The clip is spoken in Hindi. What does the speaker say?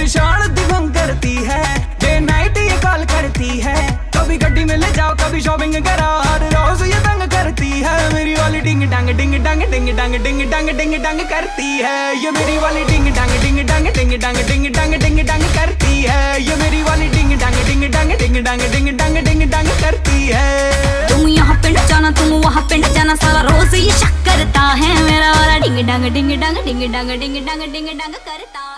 शान दिवंग करती है, डे नाइट ये कॉल करती है। कभी गड्डी में ले जाओ, कभी शॉपिंग करा, हर रोज ये तंग करती है। मेरी वाली डिंग डंग डिंग डंग डिंग डंग डिंग डंग डिंग डंग करती है। ये मेरी वाली डिंग डंग डिंग डंग डिंग डंग डिंग डंग डिंग डंग करती है। ये मेरी वाली डिंग डंग डिंग डंग डिंग डंग डिंग डंग डिंग डंग करती है। तुम यहाँ पिंड जाना, तुम वहाँ पिंड जाना, सारा रोज ये शक करता है। मेरा वाला डिंग डंग डिंग डंग डिंग डंग डिंग डंग डिंग डंग करता है।